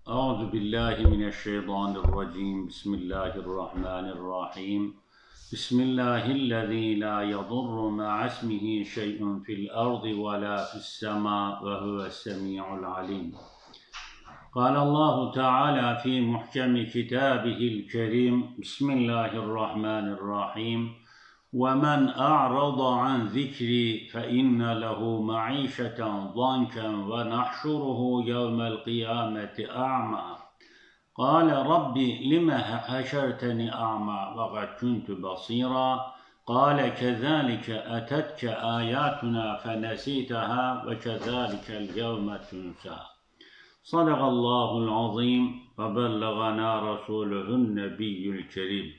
أعوذ بالله من الشيطان الرجيم بسم الله الرحمن الرحيم بسم الله الذي لا يضر مع اسمه شيء في الأرض ولا في السماء وهو السميع العليم قال الله تعالى في محكم كتابه الكريم بسم الله الرحمن الرحيم ومن أعرض عن ذكري فإن له معيشة ضنكا ونحشره يوم القيامة أعمى قال رب لم حشرتني أعمى وقد كنت بصيرا قال كذلك أتتك آياتنا فنسيتها وكذلك اليوم تنسى صدق الله العظيم وبلغنا رسوله النبي الكريم.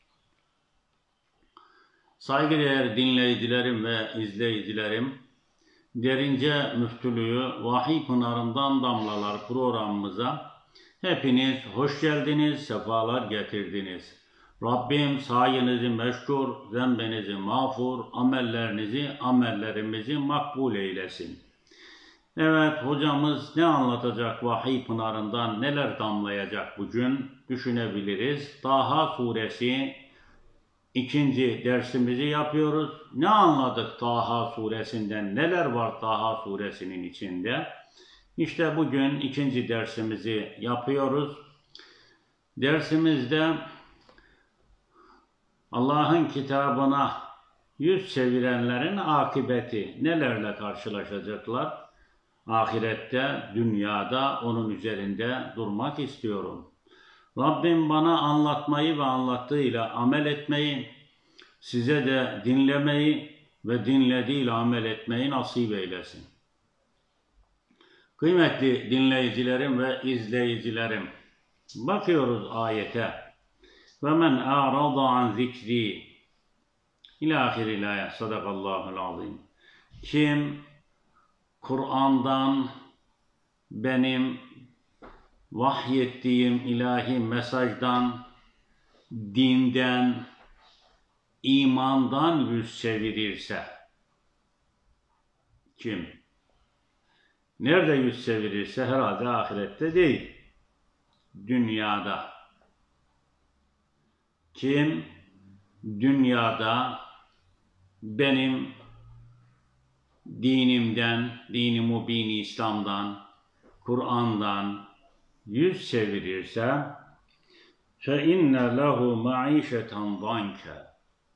Saygıdeğer dinleyicilerim ve izleyicilerim, Derince Müftülüğü Vahiy Pınarından Damlalar programımıza hepiniz hoş geldiniz, sefalar getirdiniz. Rabbim sayenizi meşkur, zembenizi mağfur, amellerimizi makbul eylesin. Evet, hocamız ne anlatacak Vahiy Pınarından, neler damlayacak bugün düşünebiliriz. Taha suresi 2. dersimizi yapıyoruz. Ne anladık Taha suresinden? Neler var Taha suresinin içinde? İşte bugün 2. dersimizi yapıyoruz. Dersimizde Allah'ın kitabına yüz çevirenlerin akıbeti, nelerle karşılaşacaklar? Ahirette, dünyada onun üzerinde durmak istiyorum. Rabbim bana anlatmayı ve anlattığıyla amel etmeyi, size de dinlemeyi ve dinlediğiyle amel etmeyi nasip eylesin. Kıymetli dinleyicilerim ve izleyicilerim, bakıyoruz ayete. وَمَنْ اَعْرَضَ عَنْ ذِكْرِي İlâ ahiril ayet. Sadakallahul azim. Kim Kur'an'dan, benim vahyettiğim ilahi mesajdan, dinden, imandan yüz çevirirse, kim? Nerede yüz çevirirse herhalde ahirette değil, dünyada. Kim dünyada benim dinimden, dini mubini İslam'dan, Kur'an'dan yüz çevirirse فَاِنَّ لَهُ مَعِيشَةً ضَنْكَ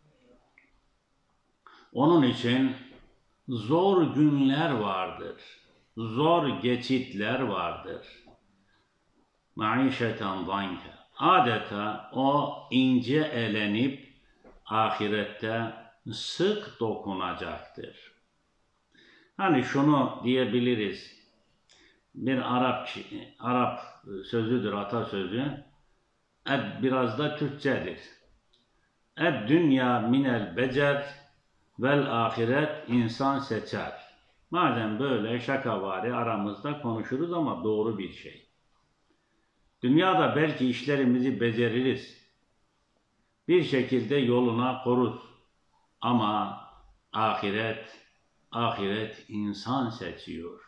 Onun için zor günler vardır, zor geçitler vardır. مَعِيشَةً ضَنْكَ Adeta o ince elenip ahirette sık dokunacaktır. Hani şunu diyebiliriz, bir Arap sözüdür, atasözü. Biraz da Türkçedir. Dünya minel becer vel ahiret insan seçer. Madem böyle şakavari aramızda konuşuruz ama doğru bir şey. Dünyada belki işlerimizi beceririz. Bir şekilde yoluna koruz. Ama ahiret insan seçiyor.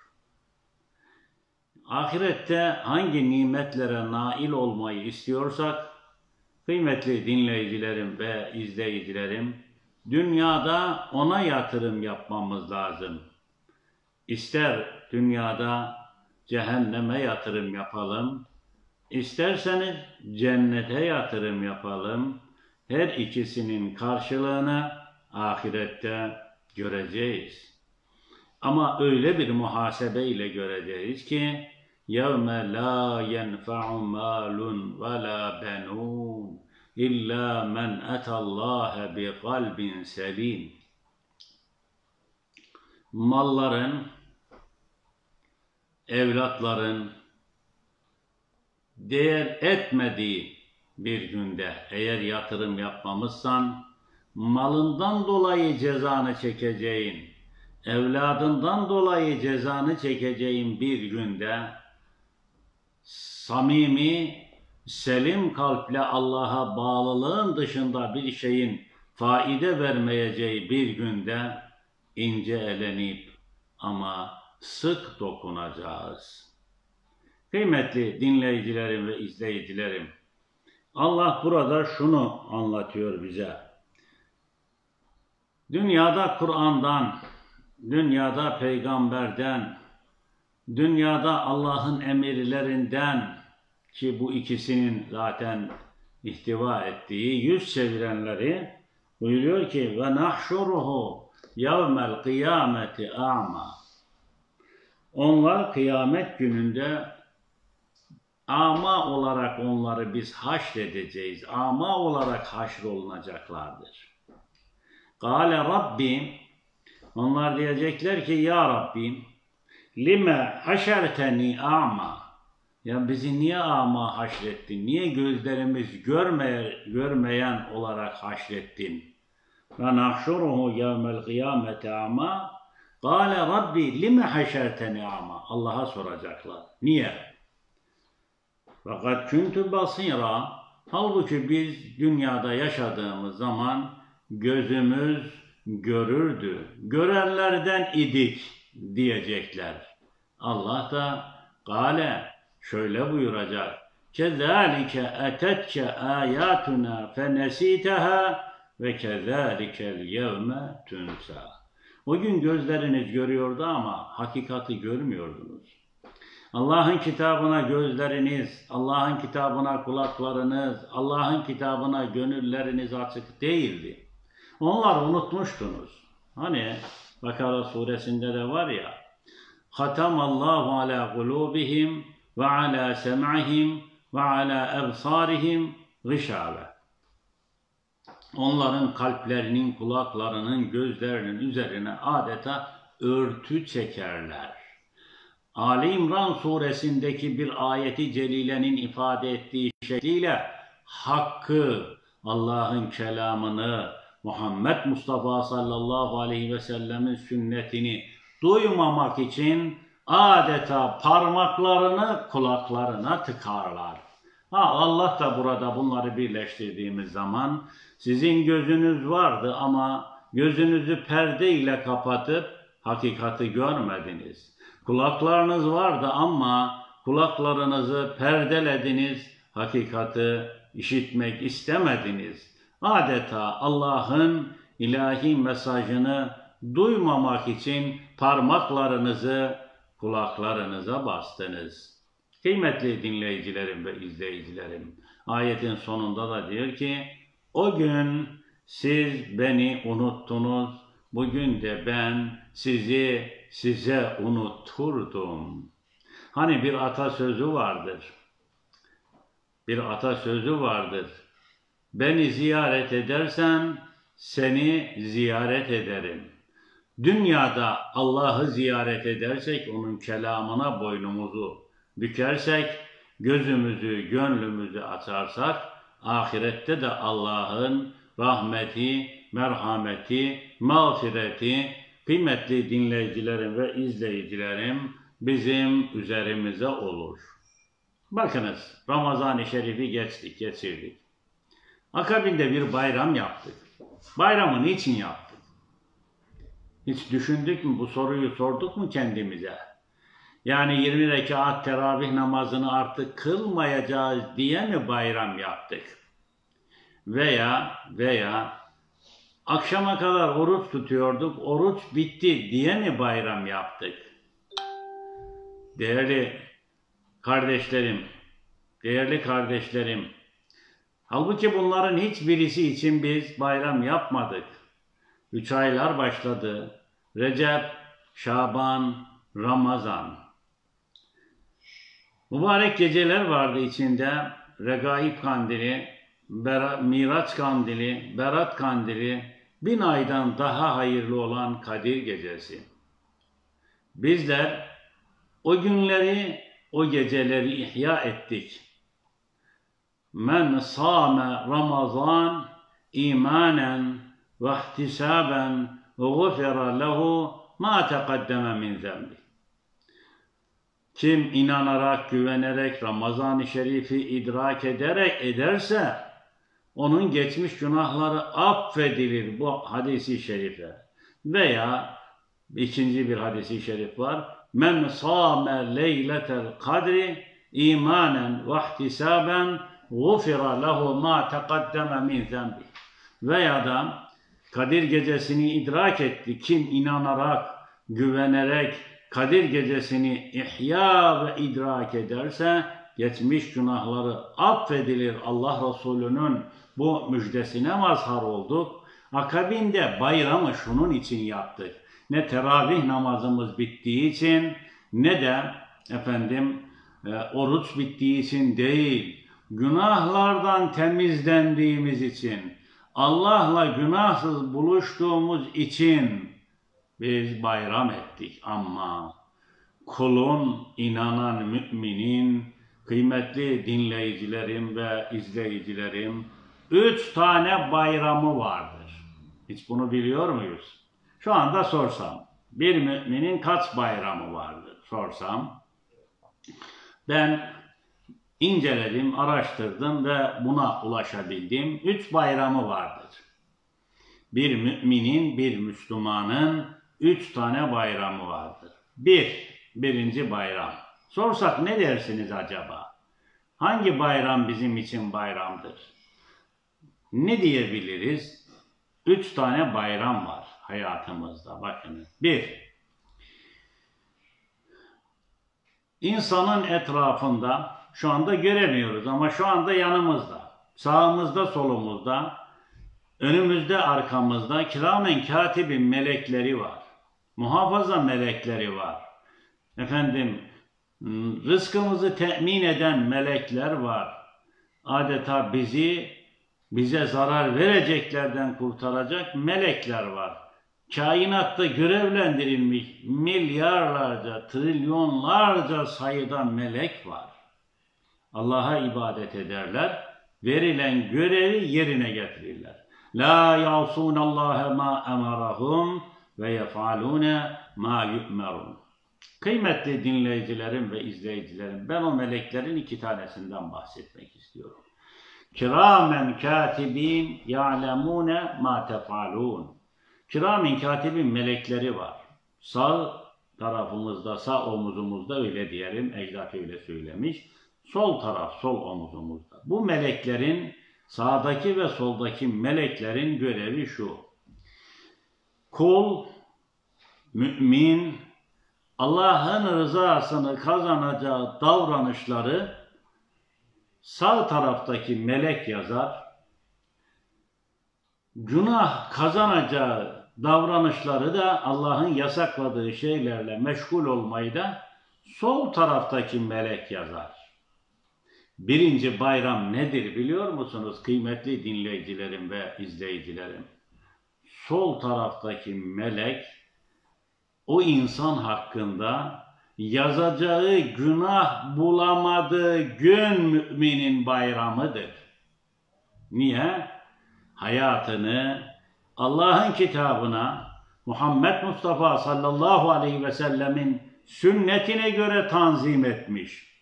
Ahirette hangi nimetlere nail olmayı istiyorsak, kıymetli dinleyicilerim ve izleyicilerim, dünyada ona yatırım yapmamız lazım. İster dünyada cehenneme yatırım yapalım, isterseniz cennete yatırım yapalım. Her ikisinin karşılığını ahirette göreceğiz. Ama öyle bir muhasebeyle göreceğiz ki يَوْمَ لَا يَنْفَعُ مَالٌ وَلَا بَنُونَ إِلَّا مَنْ أَتَى اللّٰهَ بِقَلْبٍ سَلِيمٍ Malların, evlatların değer etmediği bir günde eğer yatırım yapmamışsan, malından dolayı cezanı çekeceğin, evladından dolayı cezanı çekeceğin bir günde, samimi, selim kalple Allah'a bağlılığın dışında bir şeyin faide vermeyeceği bir günde ince elenip ama sık dokunacağız. Kıymetli dinleyicilerim ve izleyicilerim, Allah burada şunu anlatıyor bize. Dünyada Kur'an'dan, dünyada peygamberden, dünyada Allah'ın emirlerinden, ki bu ikisinin zaten ihtiva ettiği yüz çevirenleri buyuruyor ki ve nahşuruhu yevmel kıyameti a'ma. Onlar kıyamet gününde ama olarak onları biz haşredeceğiz. Ama olarak haşrolunacaklardır. Kâle Rabbim, onlar diyecekler ki ya Rabbim lime haşerteni a'ma. Ya bizi niye ama haşrettin? Niye gözlerimiz görmeyen olarak haşrettin? Ve nahşuruhu yevmel kıyamete a'ma. Kâle Rabbi lime haşerteni a'ma. Allah'a soracaklar. Niye? Fakat küntü basira. Halbuki biz dünyada yaşadığımız zaman gözümüz görürdü. Görenlerden idik diyecekler. Allah da Kâle şöyle buyuracak. Kezâlike etetke âyâtuna fenesîteha ve kezâlikel yevme tünsa. O gün gözleriniz görüyordu ama hakikati görmüyordunuz. Allah'ın kitabına gözleriniz, Allah'ın kitabına kulaklarınız, Allah'ın kitabına gönülleriniz açık değildi. Onları unutmuştunuz. Hani Bakara suresinde de var ya, Hatamallahu ala kulubihim ve ala sem'ihim ve ala ebsarihim gışave. Onların kalplerinin, kulaklarının, gözlerinin üzerine adeta örtü çekerler. Ali İmran suresindeki bir ayeti celilenin ifade ettiği şekliyle hakkı, Allah'ın kelamını, Muhammed Mustafa sallallahu aleyhi ve sellemin sünnetini duymamak için adeta parmaklarını kulaklarına tıkarlar. Allah da burada bunları birleştirdiğimiz zaman sizin gözünüz vardı ama gözünüzü perde ile kapatıp hakikati görmediniz. Kulaklarınız vardı ama kulaklarınızı perdelediniz, hakikati işitmek istemediniz. Adeta Allah'ın ilahi mesajını duymamak için parmaklarınızı kulaklarınıza bastınız. Kıymetli dinleyicilerim ve izleyicilerim, ayetin sonunda da diyor ki, o gün siz beni unuttunuz, bugün de ben size unuturdum. Hani bir atasözü vardır. Bir atasözü vardır. Beni ziyaret edersen seni ziyaret ederim. Dünyada Allah'ı ziyaret edersek, onun kelamına boynumuzu bükersek, gözümüzü, gönlümüzü açarsak, ahirette de Allah'ın rahmeti, merhameti, mağfireti, kıymetli dinleyicilerim ve izleyicilerim bizim üzerimize olur. Bakınız, Ramazan-ı Şerif'i geçirdik. Akabinde bir bayram yaptık. Bayramı niçin yaptık? Hiç düşündük mü? Bu soruyu sorduk mu kendimize? Yani 20 rekat teravih namazını artık kılmayacağız diye mi bayram yaptık? Veya akşama kadar oruç tutuyorduk, oruç bitti diye mi bayram yaptık? Değerli kardeşlerim, halbuki bunların hiçbirisi için biz bayram yapmadık. 3 aylar başladı. Recep, Şaban, Ramazan. Mübarek geceler vardı içinde. Regaib kandili, Miraç kandili, Berat kandili, 1000 aydan daha hayırlı olan Kadir gecesi. Bizler o günleri, o geceleri ihya ettik. Men sâme Ramazan imanen ve ihtisaben ve gufira lehu ma teqaddeme min zembi. Kim inanarak, güvenerek, Ramazan-ı Şerif'i idrak ederse, onun geçmiş günahları affedilir bu hadisi şerife. Veya ikinci bir hadisi şerif var. Men sâme leyletel kadri imanen ve ihtisaben gufira lehu ma teqaddeme min zembi. Veya da Kadir gecesini idrak etti. Kim inanarak, güvenerek Kadir gecesini ihya ve idrak ederse geçmiş günahları affedilir. Allah Resulü'nün bu müjdesine mazhar olduk. Akabinde bayramı şunun için yaptık. Ne teravih namazımız bittiği için ne de oruç bittiği için değil. Günahlardan temizlendiğimiz için, Allah'la günahsız buluştuğumuz için biz bayram ettik. Ama kulun, inanan müminin, kıymetli dinleyicilerim ve izleyicilerim, 3 tane bayramı vardır. Hiç bunu biliyor muyuz? Şu anda sorsam, bir müminin kaç bayramı vardır sorsam, ben inceledim, araştırdım ve buna ulaşabildim. 3 bayramı vardır. Bir müminin, bir Müslümanın 3 tane bayramı vardır. Birinci bayram. Sorsak ne dersiniz acaba? Hangi bayram bizim için bayramdır? Ne diyebiliriz? 3 tane bayram var hayatımızda. Bakınız. 1. İnsanın etrafında, şu anda göremiyoruz ama şu anda yanımızda, sağımızda, solumuzda, önümüzde, arkamızda kiramen katibin melekleri var. Muhafaza melekleri var. Rızkımızı temin eden melekler var. Adeta bize zarar vereceklerden kurtaracak melekler var. Kainatta görevlendirilmiş milyarlarca, trilyonlarca sayıda melek var. Allah'a ibadet ederler, verilen görevi yerine getirirler. La ya'sunallaha ma emarahum ve yef'alune ma yu'merun. Kıymetli dinleyicilerim ve izleyicilerim, ben o meleklerin 2 tanesinden bahsetmek istiyorum. Kiramen katibin ya'lemune ma tef'alun. Kiramen katibin melekleri var. Sağ tarafımızda, sağ omuzumuzda, öyle diyelim, ecdat öyle söylemiş. Sol taraf, sol omuzumuzda. Bu meleklerin, sağdaki ve soldaki meleklerin görevi şu. Kul, mümin, Allah'ın rızasını kazanacağı davranışları sağ taraftaki melek yazar. Günah kazanacağı davranışları da, Allah'ın yasakladığı şeylerle meşgul olmayı da sol taraftaki melek yazar. Birinci bayram nedir biliyor musunuz kıymetli dinleyicilerim ve izleyicilerim? Sol taraftaki melek o insan hakkında yazacağı günah bulamadığı gün müminin bayramıdır. Niye? Hayatını Allah'ın kitabına, Muhammed Mustafa sallallahu aleyhi ve sellemin sünnetine göre tanzim etmiş.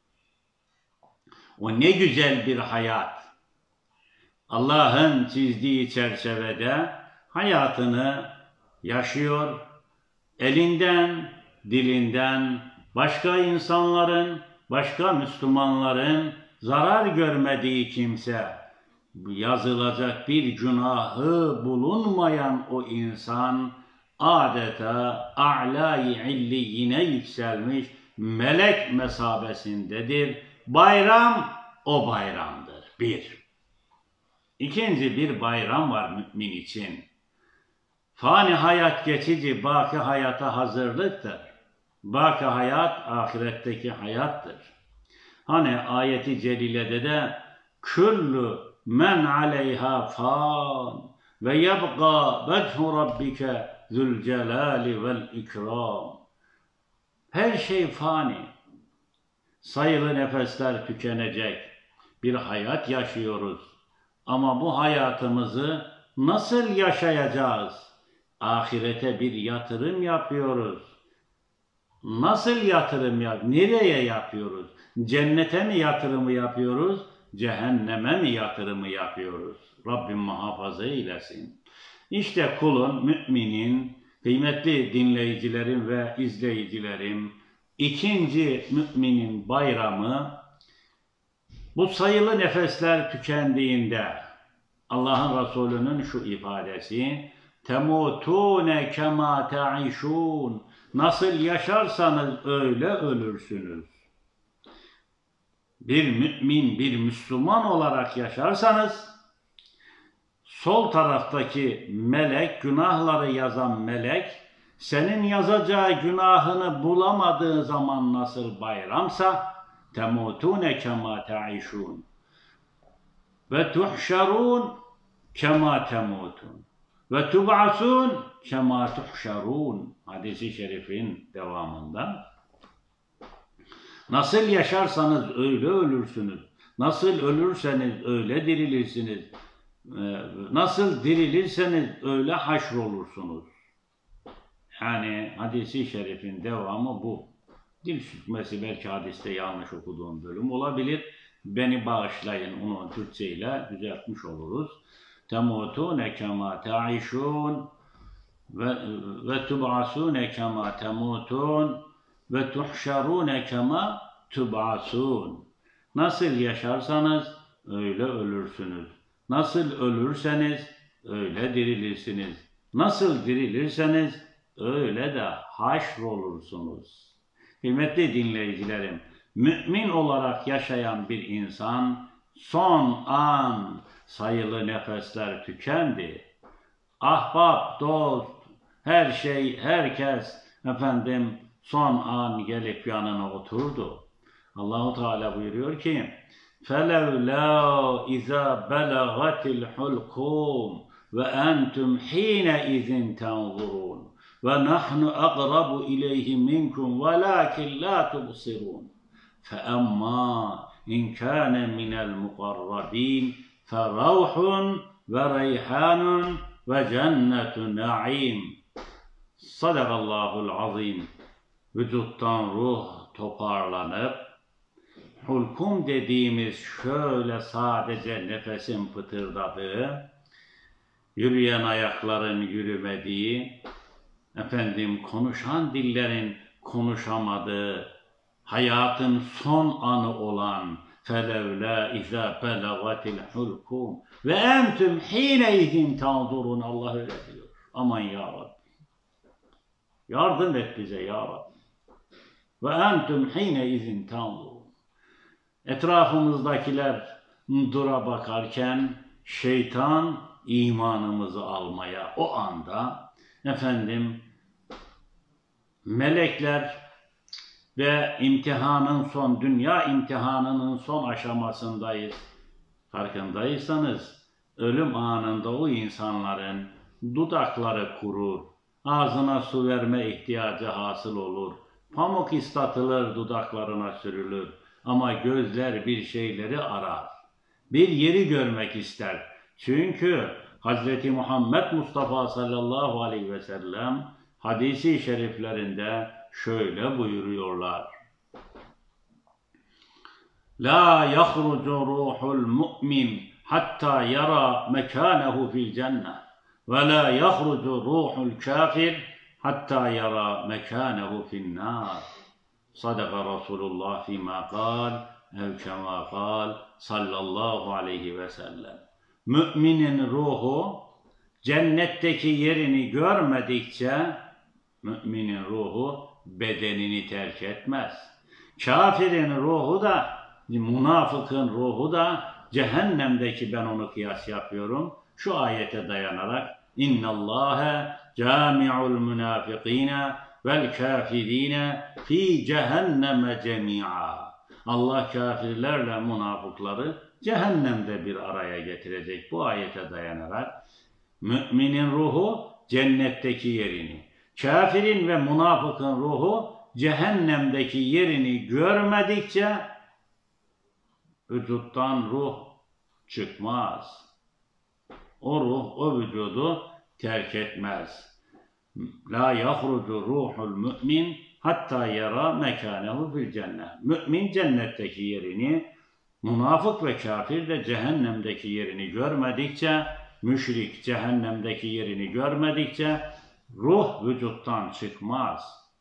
O ne güzel bir hayat. Allah'ın çizdiği çerçevede hayatını yaşıyor. Elinden, dilinden başka insanların, başka Müslümanların zarar görmediği kimse, yazılacak bir günahı bulunmayan o insan adeta a'la-i illiyine yükselmiş melek mesabesindedir. Bayram o bayramdır. 1. İkinci bir bayram var mümin için. Fani hayat geçici, baki hayata hazırlıktır. Baki hayat ahiretteki hayattır. Hani ayeti celilede de küllü men aleyha fan ve yebqa vechhu rabbike zülcelali vel ikram. Her şey fani. Sayılı nefesler tükenecek. Bir hayat yaşıyoruz. Ama bu hayatımızı nasıl yaşayacağız? Ahirete bir yatırım yapıyoruz. Nasıl yatırım nereye yapıyoruz? Cennete mi yatırımı yapıyoruz? Cehenneme mi yatırımı yapıyoruz? Rabbim muhafaza eylesin. İşte kulun, müminin, kıymetli dinleyicilerim ve izleyicilerim, İkinci müminin bayramı, bu sayılı nefesler tükendiğinde Allah'ın Resulü'nün şu ifadesi, temutune kema ta'işun, nasıl yaşarsanız öyle ölürsünüz. Bir mümin, bir Müslüman olarak yaşarsanız, sol taraftaki melek, günahları yazan melek, senin yazacağı günahını bulamadığı zaman nasıl bayramsa, temutune kema ta'işun ve tuhşarun kema temutun ve tub'asun kema tuhşarun. Hadis-i şerifin devamında, nasıl yaşarsanız öyle ölürsünüz, nasıl ölürseniz öyle dirilirsiniz, nasıl dirilirseniz öyle haşrolursunuz. Yani hadis-i şerifin devamı bu. Dil sürtmesi, belki hadiste yanlış okuduğum bölüm olabilir. Beni bağışlayın, onu Türkçe ile düzeltmiş oluruz. Temutune kema ta'işun ve tub'asune kema temutun ve tuhşarune kema tub'asun. Nasıl yaşarsanız öyle ölürsünüz. Nasıl ölürseniz öyle dirilirsiniz. Nasıl dirilirseniz öyle de haşrolursunuz. Kıymetli dinleyicilerim, mümin olarak yaşayan bir insan, son an sayılı nefesler tükendi. Ahbap, dost, her şey, herkes son an gelip yanına oturdu. Allahu Teala buyuruyor ki, فَلَوْلَا اِذَا بَلَغَتِ الْحُلْقُومِ وَاَنْتُمْ حِينَ اِذٍ تَنْظُرُونَ وَنَحْنُ أَقْرَبُ إِلَيْهِ مِنْكُمْ وَلَكِنْ لَا تُبْصِرُونَ فَأَمَّا إِنْ كَانَ مِنَ الْمُقَرَّبِينَ فَرَوْحٌ وَرَيْحَانٌ وَجَنَّةُ نَعِيمٍ. Sadakallahul azim. Vücuttan ruh toparlanıp, hulkum dediğimiz şöyle sadece nefesin pıtırdadığı, yürüyen ayakların yürümediği, konuşan dillerin konuşamadığı, hayatın son anı olan فَلَوْلَا اِذَا بَلَغَتِ الْحُلْقُمْ وَاَنْتُمْ حِينَ اِذٍ تَنْظُرُونَ. Allah öyle diyor. Aman ya Rabbi. Yardım et bize ya Rabbi. وَاَنْتُمْ حِينَ اِذٍ تَنْظُرُونَ. Etrafımızdakiler dura bakarken şeytan imanımızı almaya, o anda melekler ve dünya imtihanının son aşamasındayız. Farkındaysanız ölüm anında o insanların dudakları kurur, ağzına su verme ihtiyacı hasıl olur, pamuk ıslatılır, dudaklarına sürülür. Ama gözler bir şeyleri arar, bir yeri görmek ister. Çünkü Hz. Muhammed Mustafa sallallahu aleyhi ve sellem hadisi şeriflerinde şöyle buyuruyorlar. La yahrucu ruhul mu'min hatta yara mekânehu fil cennet ve la yahrucu ruhul kafir hatta yara mekânehu fil nâr. Sadaka Resulullah fîmâ kâl ev kemâ kâl sallallahu aleyhi ve sellem. Müminin ruhu cennetteki yerini görmedikçe müminin ruhu bedenini terk etmez. Kafirin ruhu da, münafıkın ruhu da cehennemdeki, ben onu kıyas yapıyorum, şu ayete dayanarak İnnallâhe câmi'ul münâfikîne vel kâfirîne fî cehenneme cemî'a. Allah kafirlerle münafıkları cehennemde bir araya getirecek. Bu ayete dayanarak müminin ruhu cennetteki yerini, kafirin ve münafıkın ruhu cehennemdeki yerini görmedikçe vücuttan ruh çıkmaz. O ruh o vücudu terk etmez. La yahrucu ruhul mümin hatta yara mekânehu fil cennet. Mümin cennetteki yerini, münafık ve kafir de cehennemdeki yerini görmedikçe, müşrik cehennemdeki yerini görmedikçe ruh vücuttan çıkmaz.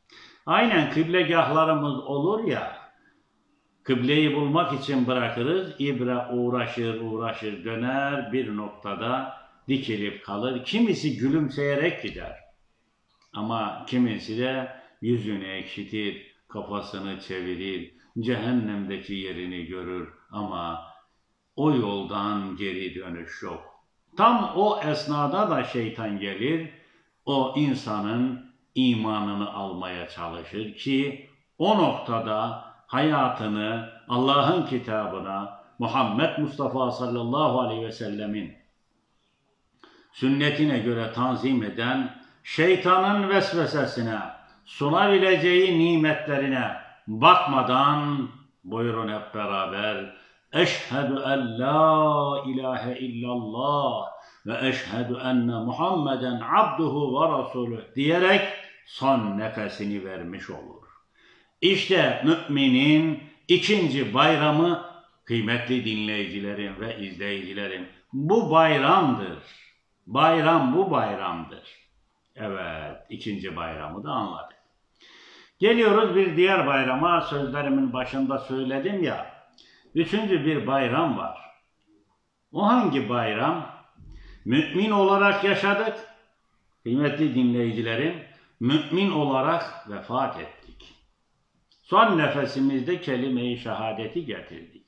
Aynen kıblegahlarımız olur ya, kıbleyi bulmak için bırakırız, ibre uğraşır döner, bir noktada dikilip kalır. Kimisi gülümseyerek gider ama kimisi de yüzünü ekşitir, kafasını çevirir, cehennemdeki yerini görür ama o yoldan geri dönüş yok. Tam o esnada da şeytan gelir, o insanın imanını almaya çalışır ki o noktada hayatını Allah'ın kitabına, Muhammed Mustafa sallallahu aleyhi ve sellemin sünnetine göre tanzim eden, şeytanın vesvesesine, sunabileceği nimetlerine bakmadan, buyurun hep beraber, eşhedü en la ilahe illallah ve eşhedü enne Muhammeden abduhu ve rasulü diyerek son nefesini vermiş olur. İşte müminin ikinci bayramı, kıymetli dinleyicilerim ve izleyicilerim, bu bayramdır. Bayram bu bayramdır. Evet, ikinci bayramı da anladık. Geliyoruz bir diğer bayrama, sözlerimin başında söyledim ya, üçüncü bir bayram var. O hangi bayram? Mümin olarak yaşadık, kıymetli dinleyicilerim, mümin olarak vefat ettik. Son nefesimizde kelime-i şehadeti getirdik.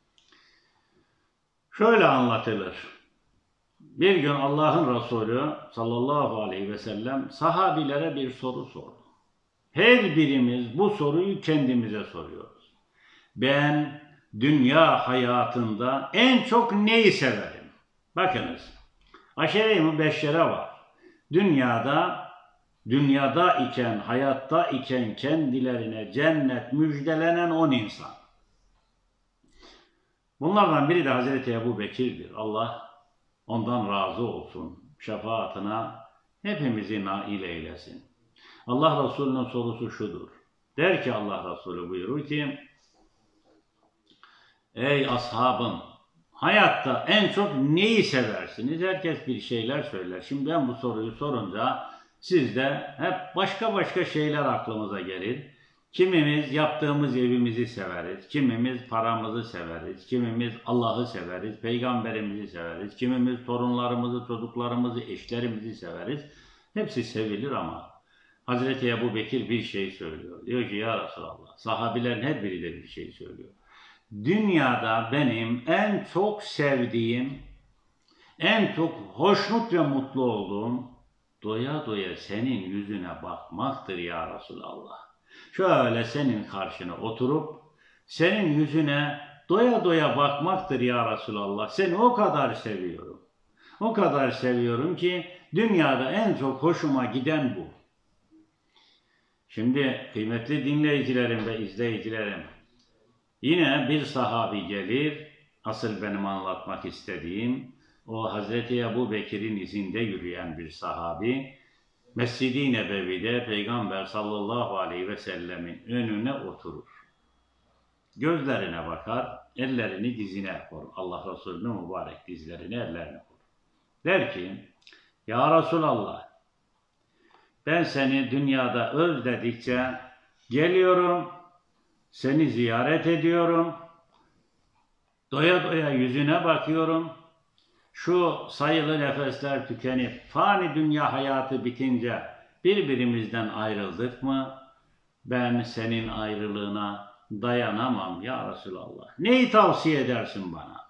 Şöyle anlatılır. Bir gün Allah'ın Resulü sallallahu aleyhi ve sellem sahabilere bir soru sordu. Her birimiz bu soruyu kendimize soruyoruz. Ben dünya hayatında en çok neyi severim? Bakınız, aşere-i mübeşşere var. Dünyada iken, hayatta iken kendilerine cennet müjdelenen 10 insan. Bunlardan biri de Hazreti Ebu Bekir'dir. Allah ondan razı olsun. Şefaatine hepimizi nail eylesin. Allah Resulü'nün sorusu şudur. Der ki Allah Resulü buyurur ki, ey ashabım, hayatta en çok neyi seversiniz? Herkes bir şeyler söyler. Şimdi ben bu soruyu sorunca sizde hep başka şeyler aklımıza gelir. Kimimiz yaptığımız evimizi severiz, kimimiz paramızı severiz, kimimiz Allah'ı severiz, peygamberimizi severiz, kimimiz torunlarımızı, çocuklarımızı, eşlerimizi severiz. Hepsi sevilir ama Hazreti Ebu Bekir bir şey söylüyor. Diyor ki ya Resulallah, sahabilerin her biri de bir şey söylüyor. Dünyada benim en çok sevdiğim, en çok hoşnut ve mutlu olduğum doya doya senin yüzüne bakmaktır ya Resulallah. Şöyle senin karşına oturup senin yüzüne doya doya bakmaktır ya Resulallah. Seni o kadar seviyorum. O kadar seviyorum ki dünyada en çok hoşuma giden bu. Şimdi kıymetli dinleyicilerim ve izleyicilerim, yine bir sahabi gelir, asıl benim anlatmak istediğim, o Hazreti Ebu Bekir'in izinde yürüyen bir sahabi, Mescid-i Nebevi'de Peygamber sallallahu aleyhi ve sellemin önüne oturur. Gözlerine bakar, ellerini dizine koyar. Allah Resulü'nün mübarek dizlerini ellerine koyar. Der ki, ya Resulallah, ben seni dünyada özledikçe geliyorum, seni ziyaret ediyorum, doya doya yüzüne bakıyorum. Şu sayılı nefesler tükenip fani dünya hayatı bitince birbirimizden ayrıldık mı? Ben senin ayrılığına dayanamam ya Resulallah. Neyi tavsiye edersin bana?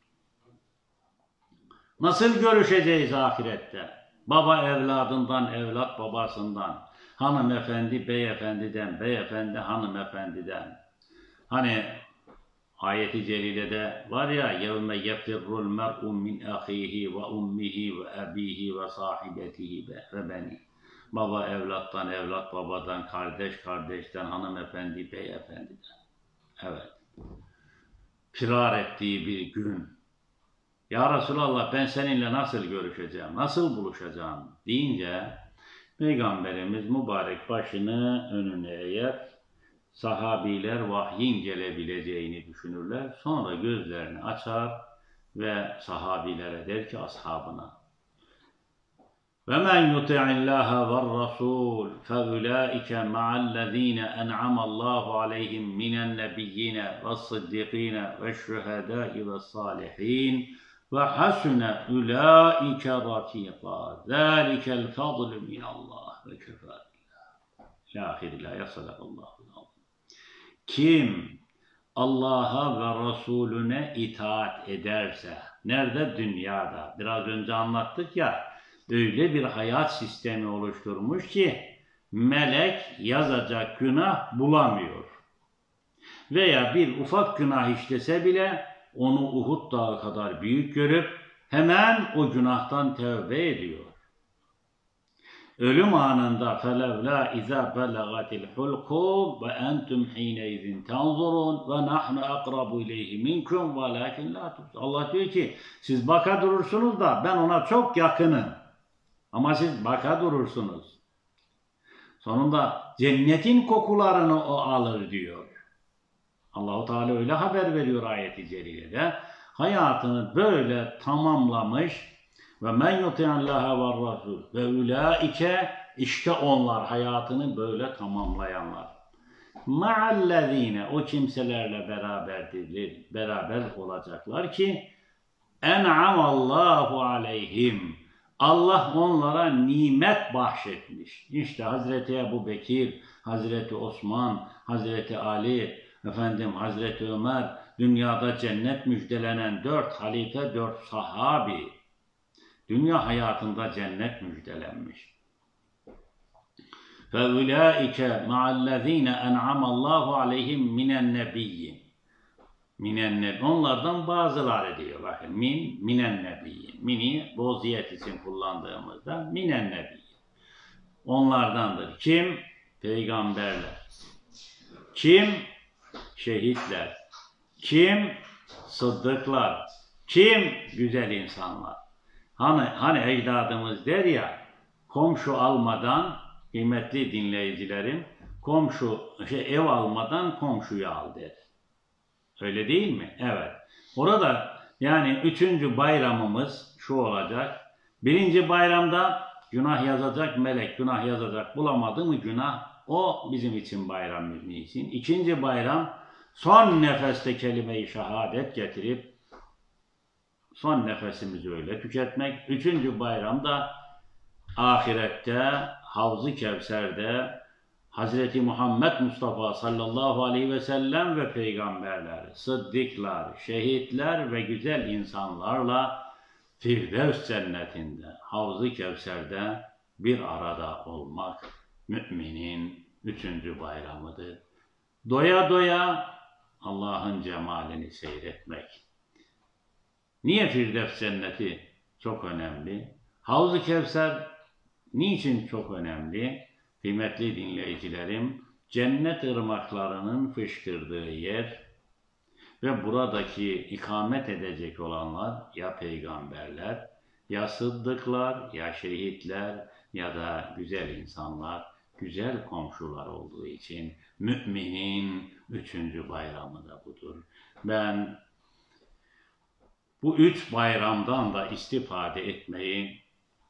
Nasıl görüşeceğiz ahirette? Baba evladından, evlat babasından, hanımefendi beyefendiden, beyefendi hanımefendiden. Hani ayeti celilede var ya, yevme yefirrul mer'u min ahihi ve ummihi ve abihi ve sahibetihi ve beni. Baba evlattan, evlat babadan, kardeş kardeşten, hanımefendi beyefendiden. Evet. Firar ettiği bir gün. Ya Resulallah, ben seninle nasıl görüşeceğim, nasıl buluşacağım deyince Peygamberimiz mübarek başını önüne eğer, sahabiler vahyin gelebileceğini düşünürler. Sonra gözlerini açar ve sahabilere der ki ashabına, وَمَنْ يُطِعِ اللّٰهَ وَالرَّسُولَ فَاُولَٰئِكَ مَعَ الَّذ۪ينَ أَنْعَمَ اللّٰهُ عَلَيْهِمْ مِنَ النَّبِيِّينَ وَالصِّدِّيقِينَ وَالشُّهَدَاءِ وَالصَّالِحِينَ وَحَسُنَ أُولَٰئِكَ رَفِيقًا ذَٰلِكَ الْفَضْلُ مِنَ اللّٰهِ وَكَفَى بِاللّٰهِ. İlâ-ahir ilâ yasadakallâhu. Kim Allah'a ve Resulüne itaat ederse, nerede? Dünyada. Biraz önce anlattık ya, öyle bir hayat sistemi oluşturmuş ki melek yazacak günah bulamıyor. Veya bir ufak günah işlese bile onu Uhud dağı kadar büyük görüp hemen o günahtan tövbe ediyor. Ölüm anında فَلَوْلَا اِذَا بَلَغَتِ الْحُلْقُ وَاَنْتُمْ حِينَيْذٍ تَنْظُرُونَ وَنَحْنُ اَقْرَبُ اِلَيْهِ مِنْكُمْ وَلَكِنْ لَا تُبْصِرُونَ. Allah diyor ki siz baka durursunuz da ben ona çok yakınım. Ama siz baka durursunuz. Sonunda cennetin kokularını o alır diyor. Allah-u Teala öyle haber veriyor ayet-i celilede. Hayatını böyle tamamlamış ve men yuti'allaha ve rasul ve ulaike, işte onlar hayatını böyle tamamlayanlar. Ma'allezine, o kimselerle beraber olacaklar ki en'amallahu aleyhim, Allah onlara nimet bahşetmiş. İşte Hazreti Ebu Bekir, Hazreti Osman, Hazreti Ali, Hazreti Ömer, dünyada cennet müjdelenen 4 halife, 4 sahabi, dünya hayatında cennet müjdelenmiş. فَاُولَٰئِكَ مَعَ الَّذ۪ينَ اَنْعَمَ اللّٰهُ عَلَيْهِمْ مِنَ النَّبِيِّينَ. Onlardan bazıları diyor. Bakın minen nebiyyin. Mini boziyet için kullandığımızda minen nebiyyin. Onlardandır. Kim? Peygamberler. Kim? Şehitler. Kim? Sıddıklar. Kim? Güzel insanlar. Hani ecdadımız der ya, komşu almadan, kıymetli dinleyicilerim, ev almadan komşuyu al der. Öyle değil mi? Evet. Orada yani 3. bayramımız şu olacak. 1. bayramda günah yazacak melek, günah yazacak, bulamadı mı günah, o bizim için bayram mümin için. 2. bayram son nefeste kelime-i şehadet getirip son nefesimizi öyle tüketmek. 3. bayramda ahirette Havz-ı Kevser'de Hazreti Muhammed Mustafa sallallahu aleyhi ve sellem ve peygamberler, sıddıklar, şehitler ve güzel insanlarla Firdevs cennetinde, Havz-ı Kevser'de bir arada olmak müminin 3. bayramıdır. Doya doya Allah'ın cemalini seyretmek. Niye Firdevs cenneti çok önemli? Havz-ı Kevser niçin çok önemli? Kıymetli dinleyicilerim, cennet ırmaklarının fışkırdığı yer ve buradaki ikamet edecek olanlar ya peygamberler, ya sıddıklar, ya şehitler ya da güzel insanlar, güzel komşular olduğu için müminin 3. bayramı da budur. Ben bu 3 bayramdan da istifade etmeyi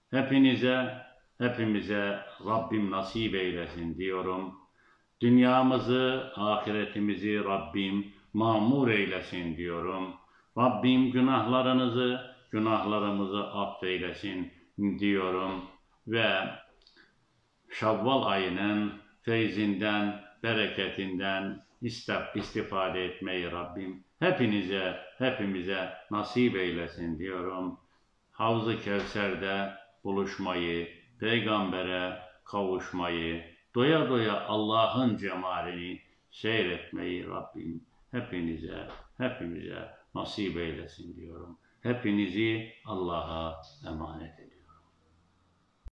hepimize Rabbim nasip eylesin diyorum. Dünyamızı, ahiretimizi Rabbim mamur eylesin diyorum. Rabbim günahlarımızı affeylesin diyorum. Ve Şevval ayının feyzinden, bereketinden istifade etmeyi Rabbim hepimize nasip eylesin diyorum. Havz-ı Kevser'de buluşmayı, peygambere kavuşmayı, doya doya Allah'ın cemalini seyretmeyi Rabbim hepimize nasip eylesin diyorum. Hepinizi Allah'a emanet ediyorum.